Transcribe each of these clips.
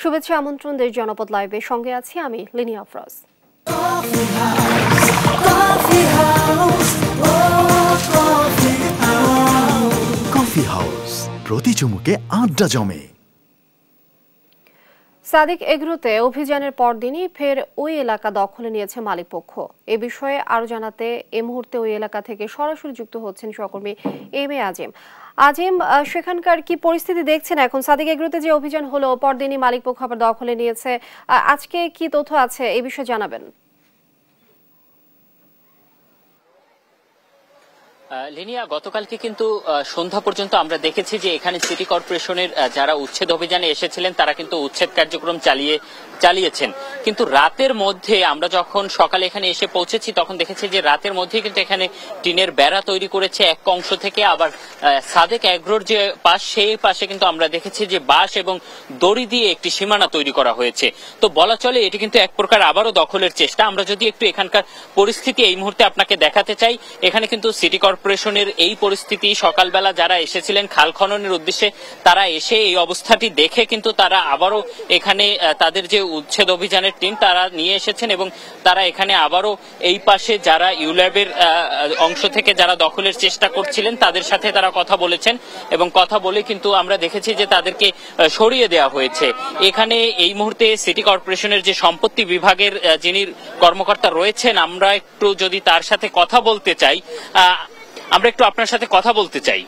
শুভেচ্ছা আমন্ত্রণ দেশ জনপদ লাইভের সঙ্গে আছি আমি লিনি আফরোজ। কফি হাউস প্রতি চুমুকে আড্ডা জমে। সাদিক এগ্রোতে অভিযানের পরদিনই ফের ওই এলাকা দখলে নিয়েছে মালিকপক্ষ। এ বিষয়ে আরো জানাতে এই মুহূর্তে ওই এলাকা থেকে সরাসরি যুক্ত হচ্ছেন সহকর্মী এম এ আজিম। আজিম, সেখানকার কি পরিস্থিতি দেখছেন এখন? সাদিক এগ্রোতে যে অভিযান হলো পরদিনই মালিকপক্ষ আবার দখলে নিয়েছে, আজকে কি তথ্য আছে এই বিষয়ে জানাবেন? লিনিয়া, গতকালকে কিন্তু সন্ধ্যা পর্যন্ত আমরা দেখেছি যে এখানে সিটি কর্পোরেশনের যারা উচ্ছেদ অভিযানে এসেছিলেন তারা কিন্তু উচ্ছেদ কার্যক্রম চালিয়েছেন, কিন্তু রাতের মধ্যে আমরা যখন সকালে এখানে এসে পৌঁছেছি তখন দেখেছি যে রাতের মধ্যে কিন্তু এখানে টিনের বেড়া তৈরি করেছে এক অংশ থেকে। আবার সাদেক এগ্রোর যে পাশ সেই পাশে কিন্তু আমরা দেখেছি যে বাঁশ এবং দড়ি দিয়ে একটি সীমানা তৈরি করা হয়েছে। তো বলা চলে এটি কিন্তু এক প্রকার আবারও দখলের চেষ্টা। আমরা যদি একটু এখানকার পরিস্থিতি এই মুহূর্তে আপনাকে দেখাতে চাই, এখানে কিন্তু সিটি কর্পোরেশনের এই পরিস্থিতি, সকালবেলা যারা এসেছিলেন খাল খননের উদ্দেশ্যে তারা এসে এই অবস্থাটি দেখে কিন্তু তারা আবারও এখানে তাদের যে উচ্ছেদ অভিযানের টিম তারা নিয়ে এসেছেন এবং তারা এখানে আবারও এই পাশে যারা ইউল্যাবের অংশ থেকে যারা দখলের চেষ্টা করছিলেন তাদের সাথে তারা কথা বলেছেন এবং কথা বলে কিন্তু আমরা দেখেছি যে তাদেরকে সরিয়ে দেওয়া হয়েছে। এখানে এই মুহূর্তে সিটি কর্পোরেশনের যে সম্পত্তি বিভাগের যিনি কর্মকর্তা রয়েছেন, আমরা একটু যদি তার সাথে কথা বলতে চাই, আমরা একটু আপনার সাথে কথা বলতে চাই।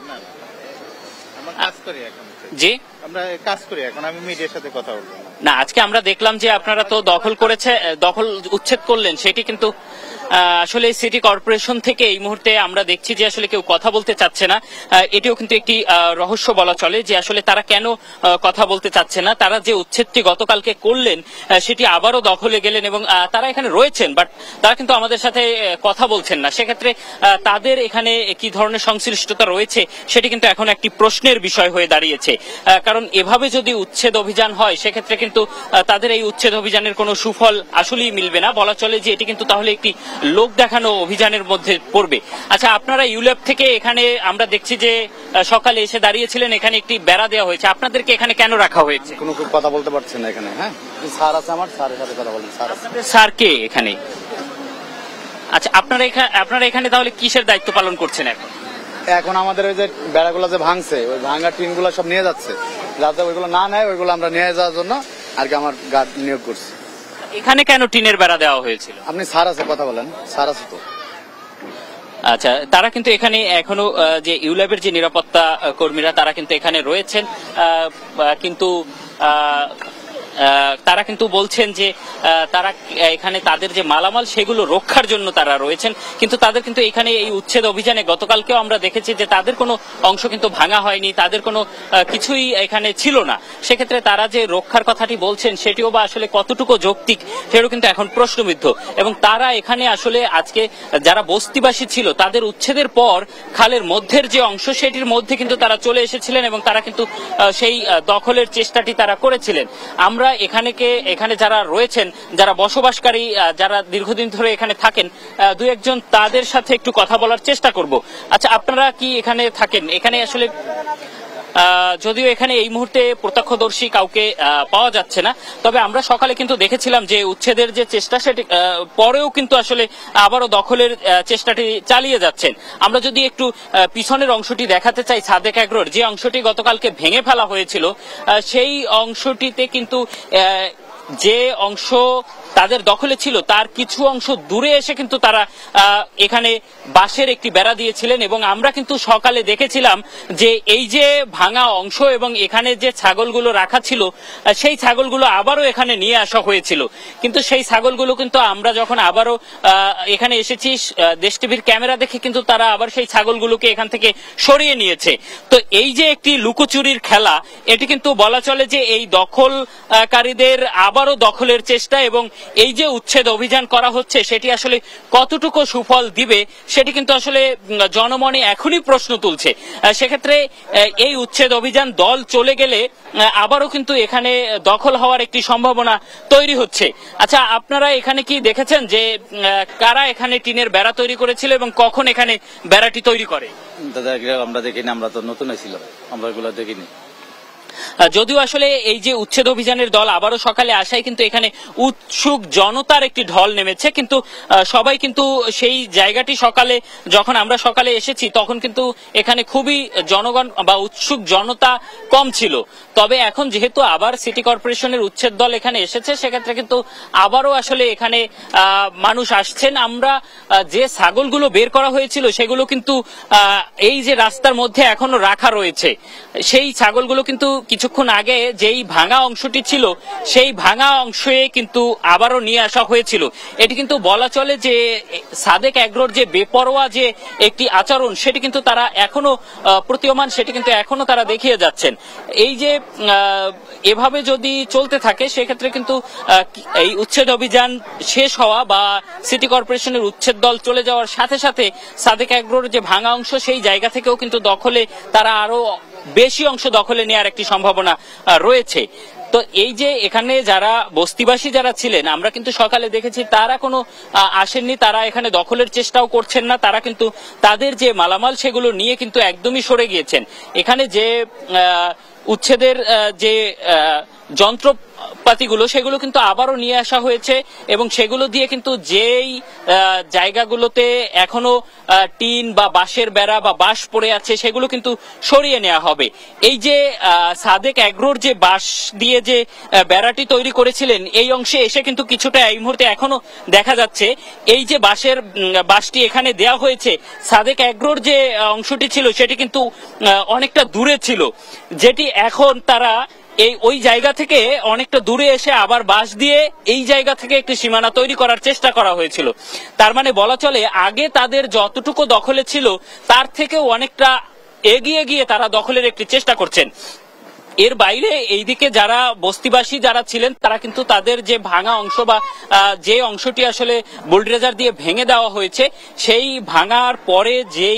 জি, আমরা কাজ করি এখন, আমি মিডিয়ার সাথে কথা বলবো না। আজকে আমরা দেখলাম যে আপনারা তো দখল উচ্ছেদ করলেন, সেটি কিন্তু আসলে সিটি কর্পোরেশন থেকে এই মুহূর্তে আমরা দেখছি যে আসলে কেউ কথা বলতে চাচ্ছে না। এটিও কিন্তু একটি রহস্য বলা চলে যে আসলে তারা কেন কথা বলতে চাচ্ছে না। তারা যে উচ্ছেদটি গতকালকে করলেন সেটি আবারও দখলে গেলেন এবং তারা এখানে রয়েছেন, বাট তারা কিন্তু আমাদের সাথে কথা বলছেন না। সেক্ষেত্রে তাদের এখানে কি ধরনের সংশ্লিষ্টতা রয়েছে সেটি কিন্তু এখন একটি প্রশ্নের বিষয় হয়ে দাঁড়িয়েছে। কারণ এভাবে যদি উচ্ছেদ অভিযান হয় সেক্ষেত্রে কিন্তু তাদের এই উচ্ছেদ অভিযানের কোনো সুফল আসলেই মিলবে না। বলা চলে যে এটি কিন্তু তাহলে একটি লোক দেখানো অভিযানের মধ্যে পড়বে। আচ্ছা, আপনারা ইউল্যাব থেকে এখানে আমরা দেখছি যে সকালে এসে দাঁড়িয়েছিলেন, এখানে একটি বেড়া দেওয়া হয়েছে, আপনাদেরকে এখানে কেন রাখা হয়েছে? কোনো কথা বলতে পারছেন না এখানে। হ্যাঁ, স্যার আছে, আমার স্যারের সাথে কথা বলেন। স্যার কে এখানে? আচ্ছা, আপনারা এখানে তাহলে কিসের দায়িত্ব পালন করছেন এখন? এখন আমাদের ওই যে বেড়াগুলো যে ভাঙছে, ওই ভাঙা টিনগুলো সব নিয়ে যাচ্ছে, যাতে ওইগুলো না নেয় ওইগুলো আমরা নিয়ে যাওয়ার জন্য আর কি আমার গার্ড নিয়োগ করছি। এখানে কেন টিনের বেড়া দেওয়া হয়েছিল? আপনি স্যার আছে কথা বলেন, স্যার আছে তো। আচ্ছা, তারা কিন্তু এখানে এখনো যে ইউল্যাবের যে নিরাপত্তা কর্মীরা তারা কিন্তু এখানে রয়েছেন, কিন্তু তারা কিন্তু বলছেন যে তারা এখানে তাদের যে মালামাল সেগুলো রক্ষার জন্য তারা রয়েছেন, কিন্তু তাদের কিন্তু এখানে এই উচ্ছেদ অভিযানে গতকালকেও আমরা দেখেছি যে তাদের কোনো অংশ কিন্তু ভাঙা হয়নি, তাদের কোনো কিছুই এখানে ছিল না। সেক্ষেত্রে তারা যে রক্ষার কথাটি বলছেন সেটিও বা আসলে কতটুকু যৌক্তিক সেটাও কিন্তু এখন প্রশ্নবিদ্ধ। এবং তারা এখানে আসলে আজকে যারা বস্তিবাসী ছিল তাদের উচ্ছেদের পর খালের মধ্যের যে অংশ সেটির মধ্যে কিন্তু তারা চলে এসেছিলেন এবং তারা কিন্তু সেই দখলের চেষ্টাটি তারা করেছিলেন। আমরা এখানে যারা রয়েছেন, যারা বসবাসকারী, যারা দীর্ঘদিন ধরে এখানে থাকেন, দুই একজন তাদের সাথে একটু কথা বলার চেষ্টা করব। আচ্ছা, আপনারা কি এখানে থাকেন? এখানে আসলে যদিও এখানে এই মুহূর্তে প্রত্যক্ষদর্শী কাউকে পাওয়া যাচ্ছে না, তবে আমরা সকালে কিন্তু দেখেছিলাম যে উচ্ছেদের যে চেষ্টা সেটি পরেও কিন্তু আসলে আবারও দখলের চেষ্টাটি চালিয়ে যাচ্ছেন। আমরা যদি একটু পিছনের অংশটি দেখাতে চাই, সাদেক এগ্রোর যে অংশটি গতকালকে ভেঙে ফেলা হয়েছিল সেই অংশটিতে কিন্তু যে অংশ তাদের দখলে ছিল তার কিছু অংশ দূরে এসে কিন্তু তারা এখানে বাঁশের একটি বেড়া দিয়েছিলেন এবং আমরা কিন্তু সকালে দেখেছিলাম যে এই যে ভাঙা অংশ এবং এখানে যে ছাগলগুলো রাখা ছিল সেই ছাগলগুলো আবারও এখানে নিয়ে আসা হয়েছিল, কিন্তু সেই ছাগলগুলো কিন্তু আমরা যখন আবারও এখানে এসেছি দেশ টিভির ক্যামেরা দেখে কিন্তু তারা আবার সেই ছাগলগুলোকে এখান থেকে সরিয়ে নিয়েছে। তো এই যে একটি লুকোচুরির খেলা, এটি কিন্তু বলা চলে যে এই দখলকারীদের আবারও দখলের চেষ্টা এবং এই যে উচ্ছেদ অভিযান করা হচ্ছে সেটি আসলে কতটুকু সুফল দিবে সেটি কিন্তু আসলে জনমনে এখনই প্রশ্ন তুলছে। সেক্ষেত্রে এই উচ্ছেদ অভিযান দল চলে গেলে আবারও কিন্তু এখানে দখল হওয়ার একটি সম্ভাবনা তৈরি হচ্ছে। আচ্ছা, আপনারা এখানে কি দেখেছেন যে কারা এখানে টিনের বেড়া তৈরি করেছিল এবং কখন এখানে বেড়াটি তৈরি করে? দাদা, আমরা দেখিনি, আমরা তো নতুন ছিলাম, আমরা এগুলো দেখিনি। যদিও আসলে এই যে উচ্ছেদ অভিযানের দল আবারও সকালে আসায় কিন্তু এখানে উৎসুক জনতার একটি ঢল নেমেছে, কিন্তু সবাই কিন্তু সেই জায়গাটি সকালে যখন আমরা সকালে এসেছি তখন কিন্তু এখানে খুবই জনগণ বা উৎসুক জনতা কম ছিল। তবে এখন যেহেতু আবার সিটি কর্পোরেশনের উচ্ছেদ দল এখানে এসেছে, সেক্ষেত্রে কিন্তু আবারও আসলে এখানে মানুষ আসছেন। আমরা যে ছাগলগুলো বের করা হয়েছিল সেগুলো কিন্তু এই যে রাস্তার মধ্যে এখনো রাখা রয়েছে, সেই ছাগলগুলো কিন্তু কিছুক্ষণ আগে যেই ভাঙা অংশটি ছিল সেই ভাঙা অংশে কিন্তু আবারও নিয়ে আসা হয়েছিল। এটি কিন্তু বলা চলে যে সাদেক এগ্রোর যে বেপরোয়া যে একটি আচরণ সেটি কিন্তু তারা এখনো প্রতীয়মান, সেটি কিন্তু এখনো তারা দেখিয়ে যাচ্ছেন। এই যে এভাবে যদি চলতে থাকে সেক্ষেত্রে কিন্তু এই উচ্ছেদ অভিযান শেষ হওয়া বা সিটি কর্পোরেশনের উচ্ছেদ দল চলে যাওয়ার সাথে সাথে সাদেক এগ্রোর যে ভাঙা অংশ সেই জায়গা থেকেও কিন্তু দখলে তারা আরো বেশি অংশ দখলে নেওয়ার একটি সম্ভাবনা রয়েছে। তো এই যে এখানে যারা বস্তিবাসী যারা ছিলেন আমরা কিন্তু সকালে দেখেছি তারা কোনো আসেননি, তারা এখানে দখলের চেষ্টাও করছেন না, তারা কিন্তু তাদের যে মালামাল সেগুলো নিয়ে কিন্তু একদমই সরে গিয়েছেন। এখানে যে উচ্ছেদের যে যন্ত্রপাতিগুলো সেগুলো কিন্তু আবারও নিয়ে আসা হয়েছে এবং সেগুলো দিয়ে কিন্তু যেই জায়গাগুলোতে এখনো টিন বা বাঁশের বেড়া বা বাঁশ পড়ে আছে সেগুলো কিন্তু সরিয়ে নেওয়া হবে। এই যে সাদেক এগ্রোর যে বাঁশ দিয়ে যে বেড়াটি তৈরি করেছিলেন এই অংশে এসে কিন্তু কিছুটা এই মুহূর্তে এখনো দেখা যাচ্ছে এই যে বাঁশটি এখানে দেয়া হয়েছে সাদেক এগ্রোর যে অংশটি ছিল সেটি কিন্তু অনেকটা দূরে ছিল, যেটি এখন তারা ওই জায়গা থেকে অনেকটা দূরে এসে আবার বাঁশ দিয়ে এই জায়গা থেকে একটি সীমানা তৈরি করার চেষ্টা করা হয়েছিল। তার মানে বলা চলে আগে তাদের যতটুকু দখলে ছিল তার থেকেও অনেকটা এগিয়ে গিয়ে তারা দখলের একটি চেষ্টা করছেন। এর বাইরে এইদিকে যারা বস্তিবাসী যারা ছিলেন তারা কিন্তু তাদের যে ভাঙা অংশ বা যে অংশটি আসলে বুলডোজার দিয়ে ভেঙে দেওয়া হয়েছে সেই ভাঙার পরে যেই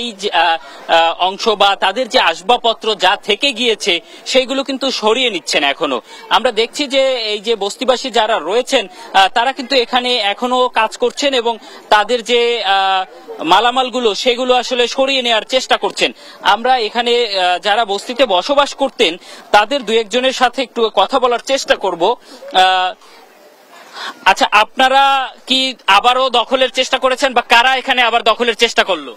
অংশ বা তাদের যে আসবাবপত্র যা থেকে গিয়েছে সেইগুলো কিন্তু সরিয়ে নিচ্ছেন এখনো। আমরা দেখছি যে এই যে বস্তিবাসী যারা রয়েছেন তারা কিন্তু এখানে এখনো কাজ করছেন এবং তাদের যে মালামালগুলো সেগুলো আসলে সরিয়ে নেওয়ার চেষ্টা করছেন। আমরা এখানে যারা বস্তিতে বসবাস করতেন তাদের দু একজনের সাথে একটু কথা বলার চেষ্টা করব। আচ্ছা, আপনারা কি আবারও দখলের চেষ্টা করেছেন বা কারা এখানে আবার দখলের চেষ্টা করলো?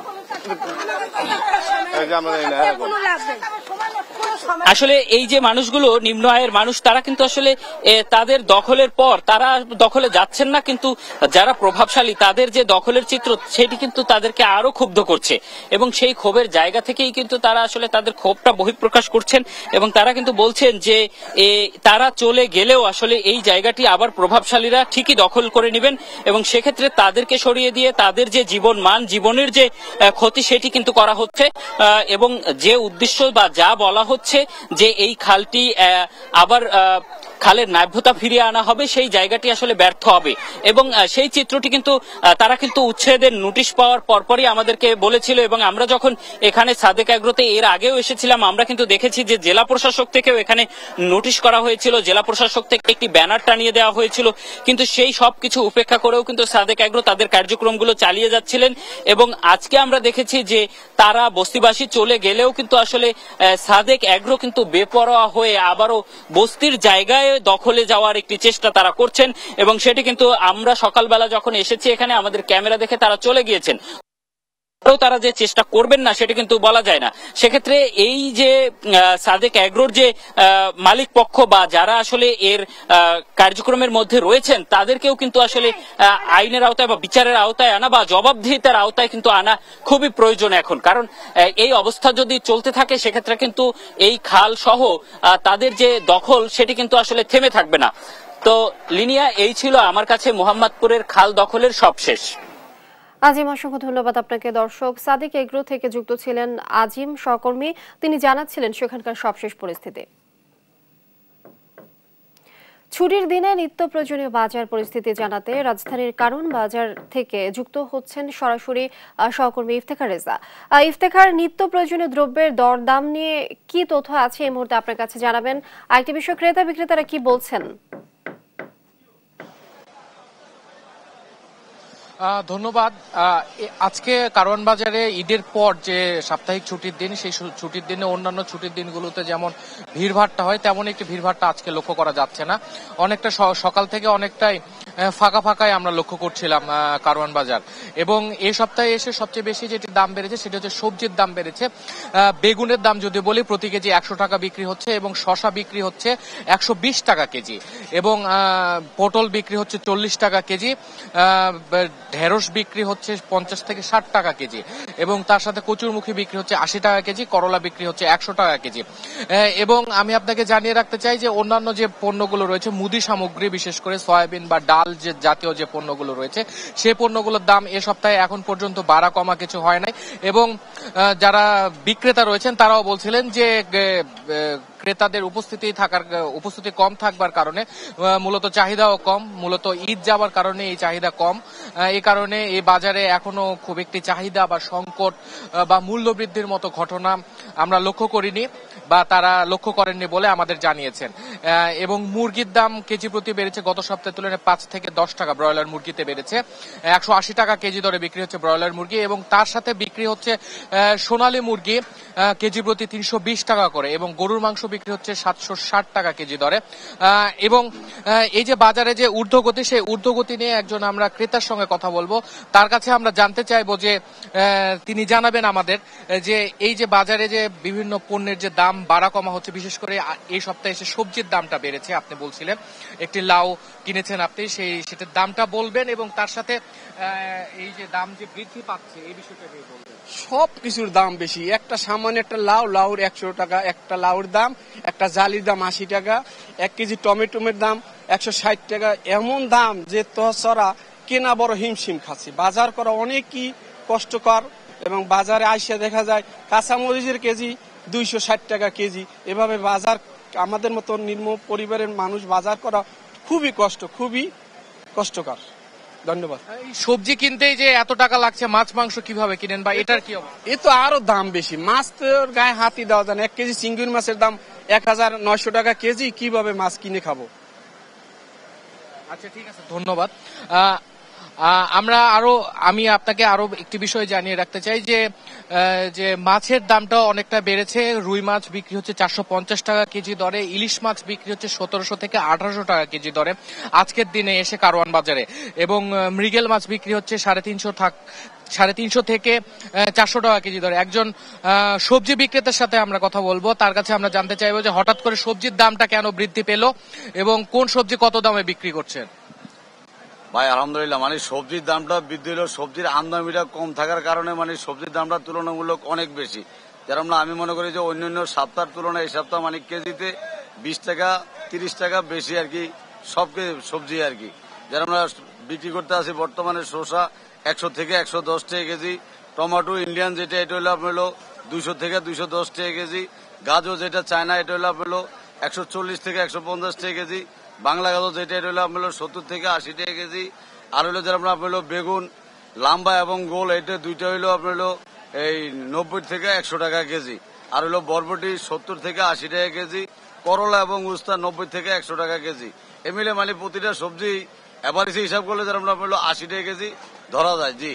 আসলে এই যে মানুষগুলো নিম্ন আয়ের মানুষ তারা কিন্তু আসলে তাদের দখলের পর তারা দখলে যাচ্ছেন না, কিন্তু যারা প্রভাবশালী তাদের যে দখলের চিত্র সেটি কিন্তু তাদেরকে আরো ক্ষুব্ধ করছে এবং সেই ক্ষোভের জায়গা থেকেই কিন্তু তারা আসলে তাদের ক্ষোভটা বহিঃপ্রকাশ করছেন এবং তারা কিন্তু বলছেন যে তারা চলে গেলেও আসলে এই জায়গাটি আবার প্রভাবশালীরা ঠিকই দখল করে নেবেন এবং সেক্ষেত্রে তাদেরকে সরিয়ে দিয়ে তাদের যে জীবনের যে ক্ষতি সেটি কিন্তু করা হচ্ছে এবং যে উদ্দেশ্য বা যা বলা হচ্ছে যে এই খালটি আবার খালের ন্যায্যতা ফিরিয়ে আনা হবে সেই জায়গাটি আসলে ব্যর্থ হবে এবং সেই চিত্রটি কিন্তু তারা কিন্তু উচ্ছেদের নোটিশ পাওয়ার পরপরই আমাদেরকে বলেছিল এবং আমরা যখন এখানে সাদেক এগ্রোতে এর আগেও এসেছিলাম আমরা কিন্তু দেখেছি যে জেলা প্রশাসক থেকেও এখানে নোটিশ করা হয়েছিল, জেলা প্রশাসক থেকে একটি ব্যানার টানিয়ে দেওয়া হয়েছিল, কিন্তু সেই সব কিছু উপেক্ষা করেও কিন্তু সাদেক এগ্রো তাদের কার্যক্রমগুলো চালিয়ে যাচ্ছিলেন এবং আজকে আমরা দেখেছি যে তারা বস্তিবাসী চলে গেলেও কিন্তু আসলে সাদেক এগ্রো কিন্তু বেপরোয়া হয়ে আবারও বস্তির জায়গায় দখলে যাওয়ার একটি চেষ্টা তারা করছেন এবং সেটি কিন্তু আমরা সকালবেলা যখন এসেছি এখানে আমাদের ক্যামেরা দেখে তারা চলে গিয়েছেন। তারা যে চেষ্টা করবেন না সেটা কিন্তু বলা যায় না। সেক্ষেত্রে এই যে সাদেক এগ্রোর যে মালিক পক্ষ বা যারা আসলে এর কার্যক্রমের মধ্যে রয়েছেন তাদেরকেও কিন্তু আসলে আইনের আওতায় বা বিচারের আওতায় আনা বা জবাবদিহিতার আওতায় কিন্তু আনা খুবই প্রয়োজন এখন, কারণ এই অবস্থা যদি চলতে থাকে সেক্ষেত্রে কিন্তু এই খাল সহ তাদের যে দখল সেটি কিন্তু আসলে থেমে থাকবে না। তো লিনিয়া, এই ছিল আমার কাছে মোহাম্মদপুরের খাল দখলের সবশেষ। আজিম, অসংখ্য ধন্যবাদ আপনাকে। দর্শক, সাদেক এগ্রো থেকে যুক্ত ছিলেন আজিম সহকর্মী, তিনি জানাচ্ছিলেন সেখানকার সবশেষ পরিস্থিতি। ছুটির দিনে নিত্য প্রয়োজনীয় বাজার পরিস্থিতি জানাতে রাজধানীর কারণ বাজার থেকে যুক্ত হচ্ছেন সরাসরি সহকর্মী ইফতেখার রেজা। ইফতেখার, নিত্য প্রয়োজনীয় দ্রব্যের দরদাম নিয়ে কি তথ্য আছে এই মুহূর্তে আপনার কাছে জানাবেন? আরেকটি বিষয়, ক্রেতা বিক্রেতারা কি বলছেন? ধন্যবাদ। আজকে কারওয়ান বাজারে ঈদের পর যে সাপ্তাহিক ছুটির দিন, সেই ছুটির দিনে অন্যান্য ছুটির দিনগুলোতে যেমন ভিড়ভাট্টা হয় তেমন একটি ভিড়ভাট্টা আজকে লক্ষ্য করা যাচ্ছে না। অনেকটা সকাল থেকে অনেকটাই ফাঁকা ফাঁকাই আমরা লক্ষ্য করছিলাম কারওয়ান বাজার। এবং এই সপ্তাহে এসে সবচেয়ে বেশি যেটি দাম বেড়েছে সেটা হচ্ছে সবজির দাম বেড়েছে। বেগুনের দাম যদি বলি প্রতি কেজি 100 টাকা বিক্রি হচ্ছে এবং শসা বিক্রি হচ্ছে 120 টাকা কেজি এবং পটল বিক্রি হচ্ছে 40 টাকা কেজি, ঢেঁড়স বিক্রি হচ্ছে 50 থেকে 60 টাকা কেজি এবং তার সাথে কচুরমুখী বিক্রি হচ্ছে 80 টাকা কেজি, করলা বিক্রি হচ্ছে 100 টাকা কেজি। এবং আমি আপনাকে জানিয়ে রাখতে চাই যে অন্যান্য যে পণ্যগুলো রয়েছে, মুদি সামগ্রী বিশেষ করে সয়াবিন বা ডাল যে জাতীয় যে পণ্যগুলো রয়েছে, সেই পণ্যগুলোর দাম এ সপ্তাহে এখন পর্যন্ত বাড়া কমা কিছু হয় নাই। এবং যারা বিক্রেতা রয়েছেন তারাও বলছিলেন যে ক্রেতাদের উপস্থিতি কম থাকবার কারণে মূলত চাহিদাও কম, মূলত ঈদ যাওয়ার কারণে এই চাহিদা কম। এই কারণে এই বাজারে এখনো খুব একটি চাহিদা বা সংকট বা মূল্য বৃদ্ধির মতো ঘটনা আমরা লক্ষ্য করিনি বা তারা লক্ষ্য করেননি বলে আমাদের জানিয়েছেন। এবং মুরগির দাম কেজি প্রতি বেড়েছে গত সপ্তাহের তুলনায় 5 থেকে 10 টাকা, ব্রয়লার মুরগিতে বেড়েছে। 180 টাকা কেজি দরে বিক্রি হচ্ছে ব্রয়লার মুরগি এবং তার সাথে বিক্রি হচ্ছে সোনালী মুরগি কেজি প্রতি 320 টাকা করে এবং গরুর মাংস বিক্রি হচ্ছে 760 টাকা কেজি দরে। এবং এই যে বাজারে যে ঊর্ধ্বগতি, সেই ঊর্ধ্বগতি নিয়ে একজন আমরা ক্রেতার সঙ্গে কথা বলবো, তার কাছে আমরা জানতে চাইবো যে তিনি জানাবেন আমাদের যে এই যে বাজারে যে বিভিন্ন পণ্যের যে দাম বাড়া কমা হচ্ছে, বিশেষ করে এই সপ্তাহে এসে সবজির দামটা বেড়েছে। আপনি বলছিলেন একটি লাউ কিনেছেন আপনি, সেটার দামটা বলবেন এবং তার সাথে এই যে দাম যে বৃদ্ধি পাচ্ছে এই বিষয়টা বলবেন। সব কিছুর দাম বেশি। একটা সামান্য একটা লাউর 100 টাকা একটা লাউর দাম, একটা জালির দাম 80 টাকা, 1 কেজি টমেটোমের দাম 160 টাকা। এমন দাম যে তছাড়া কেনা বড় হিমশিম খাচ্ছি। বাজার করা অনেকই কষ্টকর এবং বাজারে আইসা দেখা যায় কাঁচামরিচের কেজি 260 টাকা কেজি। এভাবে বাজার আমাদের মতো নিম্ন পরিবারের মানুষ বাজার করা খুবই কষ্টকর। ধন্যবাদ। সবজি কিনতেই যে এত টাকা লাগছে, মাছ মাংস কিভাবে কিনেন বা এটার কি অবস্থা? এ তো আরো দাম বেশি। মাছ তো গায়ে হাতি দেওয়া যায় না। 1 কেজি চিংড়ি মাছের দাম 1900 টাকা কেজি। কিভাবে মাছ কিনে খাবো? আচ্ছা, ঠিক আছে, ধন্যবাদ। আমি আপনাকে আরো একটি বিষয় জানিয়ে রাখতে চাই যে মাছের দামটাও অনেকটা বেড়েছে। রুই মাছ বিক্রি হচ্ছে 450 টাকা কেজি দরে, ইলিশ মাছ বিক্রি হচ্ছে 1700 থেকে 1800 টাকা কেজি দরে আজকের দিনে এসে কারওয়ান বাজারে। এবং মৃগেল মাছ বিক্রি হচ্ছে 350 থেকে 400 টাকা কেজি দরে। একজন সবজি বিক্রেতার সাথে আমরা কথা বলবো, তার কাছে আমরা জানতে চাইবো যে হঠাৎ করে সবজির দামটা কেন বৃদ্ধি পেল এবং কোন সবজি কত দামে বিক্রি করছেন। ভাই আলহামদুলিল্লাহ, মানে সবজির দামটা বৃদ্ধি হলো, সবজির আমদানিটা কম থাকার কারণে মানে সবজির দামটা তুলনামূলক অনেক বেশি। যেরকম আমি মনে করি যে অন্যান্য সপ্তাহের তুলনায় এই সপ্তাহ মানে কেজিতে 20 টাকা 30 টাকা বেশি আর কি সব সবজি আর কি। যেরকম বিক্রি করতে আসি বর্তমানে শসা 100 থেকে 110 টাকা কেজি, টমেটো ইন্ডিয়ান যেটা এটা হলো আপনার 200 থেকে 210 টাকা কেজি, গাজর যেটা চায়না এটা হলো আপনার 140 থেকে 150 টাকা কেজি, বাংলা গাজর যেটা এটা হলো আপনার 70 থেকে 80 টাকা কেজি। আর হলো যেরকম আপনার বেগুন লাম্বা এবং গোল এটা দুইটা হইলো আপনার এই 90 থেকে 100 টাকা কেজি। আর হলো বরবটি 70 থেকে 80 টাকা কেজি, করলা এবং উস্তা 90 থেকে 100 টাকা কেজি। এ মিলে মানে প্রতিটা সবজি এভারেজে হিসাব করলে যেরকম আপনার 80 টাকা কেজি ধরা যায়। জি,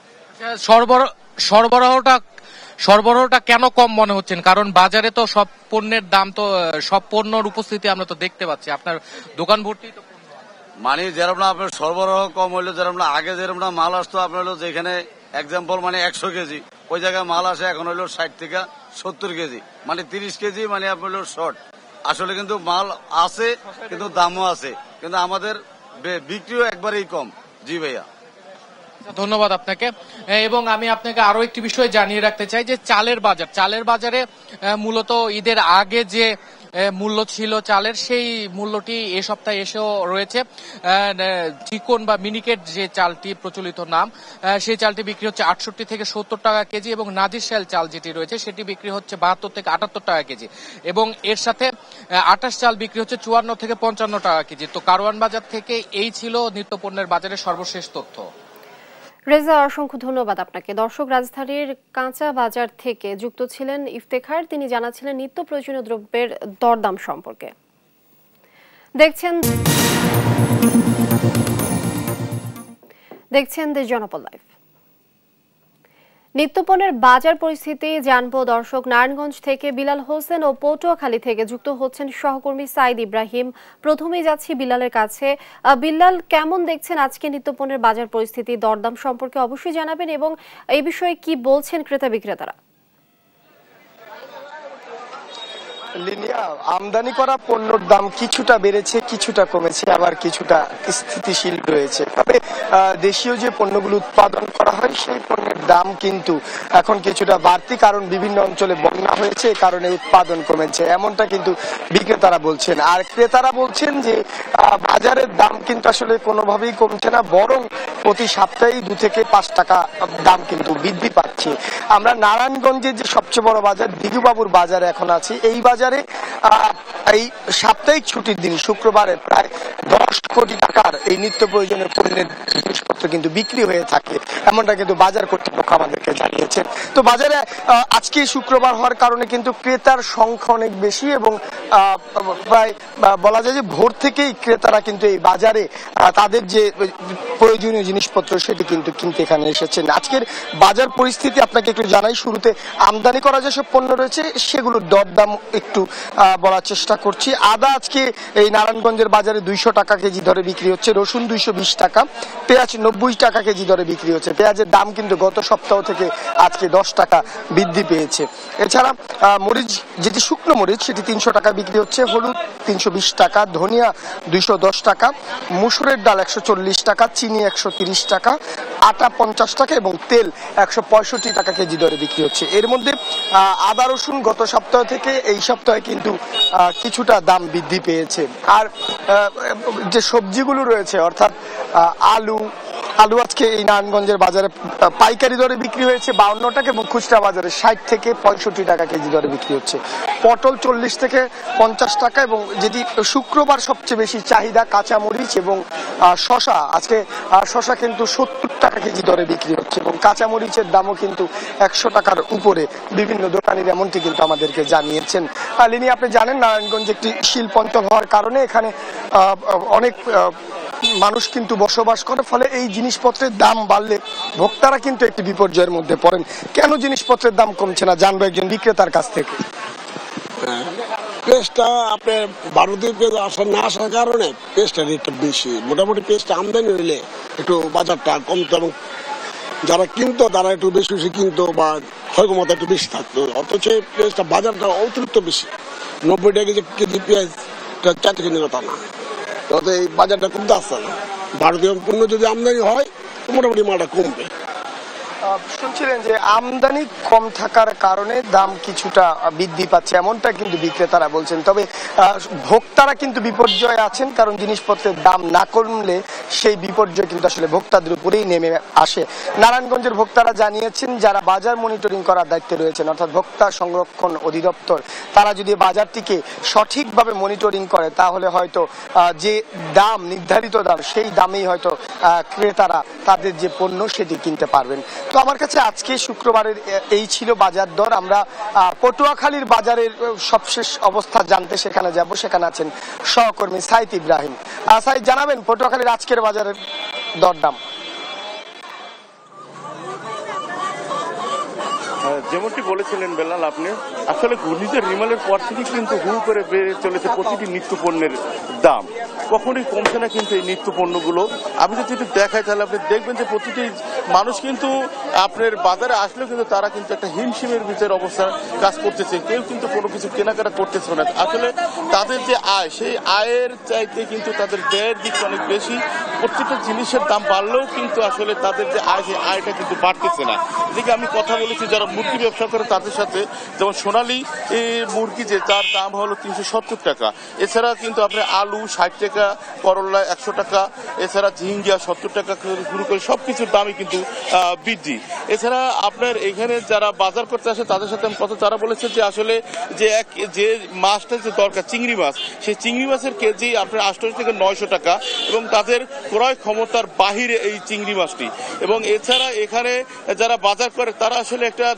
সরবরাহটা কেন কম মনে হচ্ছেন? কারণ বাজারে তো সব পণ্যের দাম তো সব পণ্যের উপস্থিতি আমরা তো দেখতে পাচ্ছি, আপনার দোকান ভর্তি তো মানে যেরকম আপনার সরবরাহ কম হইলো, যেরকম আগে যেরকম মাল আসতো আপনার যেখানে এক্সাম্পল মানে 100 কেজি, ওই জায়গায় মাল আসে এখন হইলো 60 থেকে 70 কেজি, মানে 30 কেজি মানে আপনার শর্ট। আসলে কিন্তু মাল আছে কিন্তু দামও আছে, কিন্তু আমাদের বিক্রিও একবারেই কম। জি ভাইয়া, ধন্যবাদ আপনাকে। এবং আমি আপনাকে আরো একটি বিষয় জানিয়ে রাখতে চাই যে চালের বাজারে মূলত ঈদের আগে যে মূল্য ছিল চালের, সেই মূল্যটি এ সপ্তাহে এসেও রয়েছে। চিকন বা মিনিকেট যে চালটি প্রচলিত নাম, সেই চালটি বিক্রি হচ্ছে 68 থেকে 70 টাকা কেজি এবং নাজিরশাল চাল যেটি রয়েছে সেটি বিক্রি হচ্ছে 72 থেকে 78 টাকা কেজি এবং এর সাথে 28 চাল বিক্রি হচ্ছে 54 থেকে 55 টাকা কেজি। তো কারওয়ান বাজার থেকে এই ছিল নিত্যপণ্যের বাজারের সর্বশেষ তথ্য। রেজা, অসংখ্য ধন্যবাদ আপনাকে। দর্শক, রাজধানীর কাঁচা বাজার থেকে যুক্ত ছিলেন ইফতেখার, তিনি জানাচ্ছিলেন নিত্য প্রয়োজনীয় দ্রব্যের দরদাম সম্পর্কে। দেখছেন দেশ জনপদ লাইভ। নিত্যপণ্যের বাজার পরিস্থিতি জানবো দর্শক। নারায়ণগঞ্জ থেকে বিলাল হোসেন ও পটুয়াখালী থেকে যুক্ত হচ্ছেন সহকর্মী সাইদ ইব্রাহিম। প্রথমেই যাচ্ছি বিলালের কাছে। বিল্লাল, কেমন দেখছেন আজকে নিত্যপণ্যের বাজার পরিস্থিতি? দরদাম সম্পর্কে অবশ্যই জানাবেন এবং এই বিষয়ে কি বলছেন ক্রেতা বিক্রেতারা। লিনিয়া, আমদানি করা পণ্যের দাম কিছুটা বেড়েছে, কিছুটা কমেছে, আবার কিছুটা স্থিতিশীল রয়েছে। তবে দেশীয় যে পণ্যগুলো উৎপাদন করা হয় সেই পণ্যের দাম কিন্তু এখন কিছুটা বাড়তি, কারণ বিভিন্ন অঞ্চলে বন্যা হয়েছে, এই কারণে উৎপাদন কমেছে, এমনটা কিন্তু বিক্রেতারা বলছেন। আর ক্রেতারা বলছেন যে বাজারের দাম কিন্তু আসলে কোনোভাবেই কমছে না, বরং প্রতি সপ্তাহে 2 থেকে 5 টাকা দাম কিন্তু বৃদ্ধি পাচ্ছে। আমরা নারায়ণগঞ্জের যে সবচেয়ে বড় বাজার দিঘুবাবুর বাজারে এখন আছি। এই বাজারে এই সাপ্তাহিক ছুটির দিন শুক্রবারে প্রায় 10 কোটি টাকার এই নিত্য প্রয়োজনীয় পণ্যের জিনিসপত্র কিন্তু বিক্রি হয়ে থাকে, এমনটা কিন্তু বাজার কর্তৃপক্ষ আমাদেরকে জানিয়েছেন। তো বাজারে আজকে শুক্রবার হওয়ার কারণে কিন্তু ক্রেতার সংখ্যা অনেক বেশি এবং প্রায় বলা যায় যে ভোর থেকেই ক্রেতারা কিন্তু এই বাজারে তাদের যে প্রয়োজনীয় জিনিসপত্র সেটি কিন্তু কিনতে এখানে এসেছেন। আজকের বাজার পরিস্থিতি আপনাকে একটু জানাই। শুরুতে আমদানি করা যেসব পণ্য রয়েছে সেগুলোর দরদাম একটু বলার চেষ্টা করছি। আদা আজকে এই নারায়ণগঞ্জের বাজারে 200 টাকা কেজি দরে বিক্রি হচ্ছে, রসুন 220 টাকা, পেঁয়াজ 90 টাকা কেজি দরে বিক্রি হচ্ছে। পেঁয়াজের দাম কিন্তু গত সপ্তাহ থেকে আজকে 10 টাকা বৃদ্ধি পেয়েছে। এছাড়া মরিচ, যেটি শুকনো মরিচ, সেটি 300 টাকা বিক্রি হচ্ছে, হলুদ 320 টাকা, ধনিয়া 210 টাকা, মুসুরের ডাল 140 টাকা, চিনি 130 টাকা, আটা 50 টাকা এবং তেল 165 টাকা কেজি দরে বিক্রি হচ্ছে। এর মধ্যে আদা রসুন গত সপ্তাহ থেকে এই সপ্তাহে কিন্তু কিছুটা দাম বৃদ্ধি পেয়েছে। আর যে সবজিগুলো রয়েছে অর্থাৎ আলু আজকে এই নারায়ণগঞ্জের বাজারে পাইকারি দরে বিক্রি হয়েছে 52 টাকা এবং খুচরা বাজারে 60 থেকে 65 টাকা কেজি দরে বিক্রি হচ্ছে। পটল 40 থেকে 50 টাকা এবং যেটি শুক্রবার সবচেয়ে বেশি চাহিদা কাঁচামরিচ এবং শশা, আজকে শশা কিন্তু 70 টাকা কেজি দরে বিক্রি হচ্ছে এবং কাঁচামরিচের দামও কিন্তু 100 টাকার উপরে বিভিন্ন দোকানিরা, এমনটি কিন্তু আমাদেরকে জানিয়েছেন। লিনি, আপনি জানেন নারায়ণগঞ্জ একটি শিল্পাঞ্চল হওয়ার কারণে এখানে অনেক মানুষ কিন্তু বসবাস করে, ফলে এই জিনিসপত্রের দাম বাড়লে ভোক্তারা কিন্তু একটি বিপর্যয়ের মধ্যে পড়েন। কেন জিনিসপত্রের দাম কমছে না জানবো একজন বিক্রেতার কাছ থেকে। পেঁয়াজটা আপনার ভারতীয় পেঁয়াজ না আসার কারণে পেঁয়াজটার রেটটা বেশি। মোটামুটি পেঁয়াজটা আমদানি হইলে একটু বাজারটা কমতো এবং যারা কিনতো তারা একটু বেশি বেশি কিনতো বা ক্ষয়ক্ষমতা একটু বেশি থাকতো, অথচ পেঁয়াজটা বাজারটা অতিরিক্ত বেশি। 90 টাকা কেজি পেঁয়াজটা 4 কেজি কথা না, তবে এই বাজারটা কমতে আসছে না। ভারতীয় পণ্য যদি আমদানি হয় মোটামুটি মালটা কমবে। শুনছিলেন যে আমদানি কম থাকার কারণে দাম কিছুটা বৃদ্ধি পাচ্ছে, এমনটা কিন্তু বিক্রেতারা বলছেন। তবে ভোক্তারা কিন্তু বিপর্যয়ে আছেন, কারণ জিনিসপত্রের দাম না কমলে সেই বিপর্যয় কিন্তু আসলে ভোক্তাদের উপরেই নেমে আসে। নারায়ণগঞ্জের ভোক্তারা জানিয়েছেন যারা বাজার মনিটরিং করার দায়িত্বে রয়েছেন অর্থাৎ ভোক্তা সংরক্ষণ অধিদপ্তর, তারা যদি বাজারটিকে সঠিকভাবে মনিটরিং করে তাহলে হয়তো যে দাম নির্ধারিত দাম সেই দামেই হয়তো ক্রেতারা তাদের যে পণ্য সেটি কিনতে পারবেন। তো আমার কাছে আজকে শুক্রবারের এই ছিল বাজার দর। আমরা পটুয়াখালীর বাজারের সবশেষ অবস্থা জানতে সেখানে যাব, সেখানে আছেন সহকর্মী সাইদ ইব্রাহিম। সাইদ, জানাবেন পটুয়াখালীর আজকের বাজারের দরদাম। যেমনটি বলেছিলেন বেলাল আপনি, আসলে ঘূর্ণিঝড় রিমালের পর থেকে কিন্তু হু করে বেড়ে চলেছে প্রতিটি নিত্য পণ্যের দাম, কখনোই কমছে না কিন্তু এই নিত্য পণ্যগুলো। আমি যদি দেখাই তাহলে আপনি দেখবেন যে প্রতিটি মানুষ কিন্তু আপনার বাজারে আসলেও কিন্তু তারা কিন্তু একটা হিমশিমের ভিতরে অবস্থা কাজ করতেছে, কেউ কিন্তু কোনো কিছু কেনাকাটা করতেছে না। আসলে তাদের যে আয় সেই আয়ের চাইতে কিন্তু তাদের ব্যয়ের দিকটা অনেক বেশি। প্রত্যেকটা জিনিসের দাম বাড়লেও কিন্তু আসলে তাদের যে আয় সেই আয়টা কিন্তু বাড়তেছে না। এদিকে আমি কথা বলেছি যারা মুরগি ব্যবসা করে তাদের সাথে, যেমন সোনালী মুরগি যে তার দাম হলো 370 টাকা, এছাড়া কিন্তু আপনার আলু 60 টাকা, করলা 100 টাকা, এছাড়া ঝিঙ্গা 70 টাকা শুরু করে সবকিছুর দামই কিন্তু বৃদ্ধি। এছাড়া আপনার এখানে যারা বাজার করতে আসে তাদের সাথে আমি কথা, তারা বলেছে যে আসলে যে মাছটা যে দরকার চিংড়ি মাছ, সেই চিংড়ি মাছের কেজি আপনার 800 থেকে 900 টাকা এবং তাদের ক্রয় ক্ষমতার বাহিরে এই চিংড়ি মাছটি। এবং এছাড়া এখানে যারা বাজার করে তারা আসলে একটা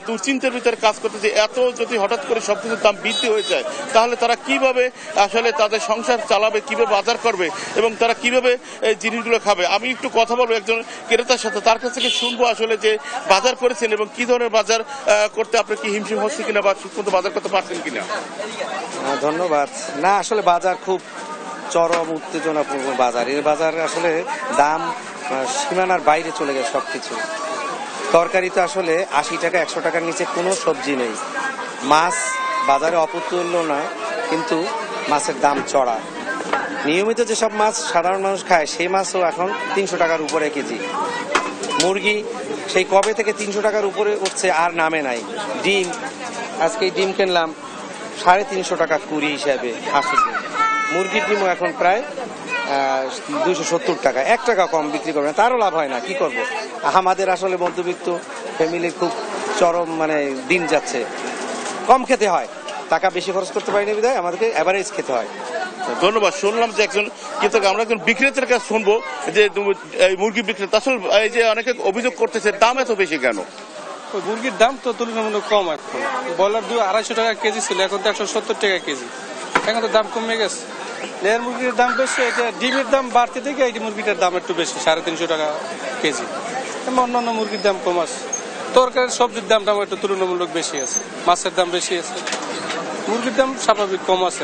দুশ্চিন্তার ভিতরে কাজ করতে, যে এত যদি হঠাৎ করে সবকিছুর দাম বৃদ্ধি হয়ে যায় তাহলে তারা কিভাবে আসলে তাদের সংসার চালাবে, কিভাবে বাজার করবে এবং তারা কিভাবে এই জিনিসগুলো খাবে। আমি একটু কথা বলবো একজন ক্রেতার সাথে, তার কাছ থেকে শুনবো আসলে যে বাজার করেছেন এবং কি ধরনের বাজার করতে আপনার কি হিমশিম হচ্ছে কিনা বা ঠিকমতো বাজার করতে পারছেন কিনা। ধন্যবাদ। না, আসলে বাজার খুব চরম উত্তেজনাপূর্ণ বাজার। এই বাজার আসলে দাম সীমানার বাইরে চলে গেছে সবকিছু। তরকারি তো আসলে 80 টাকা 100 টাকার নিচে কোনো সবজি নেই। মাছ বাজারে অপ্রতুল্য না, কিন্তু মাছের দাম চড়া। নিয়মিত যেসব মাছ সাধারণ মানুষ খায় সেই মাছও এখন 300 টাকার উপরে কেজি। মুরগি সেই কবে থেকে 300 টাকার উপরে উঠছে আর নামে নাই। ডিম, আজকে ডিম কিনলাম 350 টাকা কুড়ি হিসাবে 80 ডিম। মুরগির ডিমও এখন প্রায় 270 টাকা, 1 টাকা কম বিক্রি করবে না, তারও লাভ হয় না। কি করব, আমাদের আসলে মধ্যবিত্ত ফ্যামিলির খুব চরম দিন যাচ্ছে। কম খেতে হয়, টাকা বেশি খরচ করতে পারি না বিধায় আমাদেরকে এভারেজ খেতে হয়। ধন্যবাদ। শুনলাম যে একজন কিন্তু আমরা একজন বিক্রেতার কাছে শুনবো যে মুরগি বিক্রেতা আসলে এই যে অনেকে অভিযোগ করতেছে দাম এত বেশি কেন। মুরগির দাম তো তুলনামূলক কম। এখন ব্রয়লার 200-250 টাকা কেজি ছিল, এখন তো 170 টাকা কেজি। এখন তো দাম কমে গেছে। লেয়ার মুরগির দাম বেশি, এটা ডিমের দাম বাড়তে থেকে এই মুরগিটার দাম একটু বেশি, 350 টাকা কেজি। অন্যান্য মুরগির দাম কম আছে। তরকারির সবজির দামটা একটু তুলনামূলক বেশি আছে, মাছের দাম বেশি আছে, মুরগির দাম স্বাভাবিক কম আছে।